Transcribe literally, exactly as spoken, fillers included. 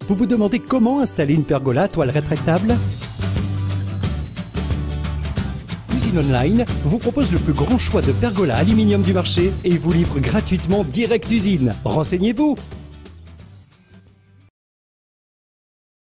Vous vous demandez comment installer une pergola à toile rétractable? Cuisine Online vous propose le plus grand choix de pergolas aluminium du marché et vous livre gratuitement direct usine. Renseignez-vous!